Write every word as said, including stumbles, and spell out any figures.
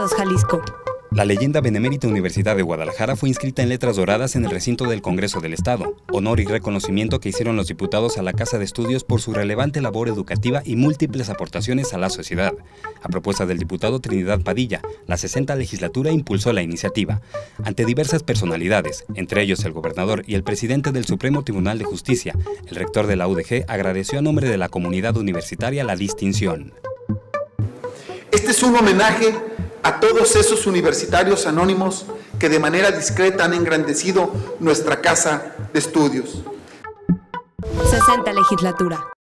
Diputados, Jalisco. La leyenda Benemérita Universidad de Guadalajara fue inscrita en letras doradas en el recinto del Congreso del Estado, honor y reconocimiento que hicieron los diputados a la Casa de Estudios por su relevante labor educativa y múltiples aportaciones a la sociedad. A propuesta del diputado Trinidad Padilla, la sesenta legislatura impulsó la iniciativa. Ante diversas personalidades, entre ellos el gobernador y el presidente del Supremo Tribunal de Justicia, el rector de la U D G agradeció a nombre de la comunidad universitaria la distinción. Este es un homenaje a todos esos universitarios anónimos que de manera discreta han engrandecido nuestra casa de estudios. sesenta legislatura.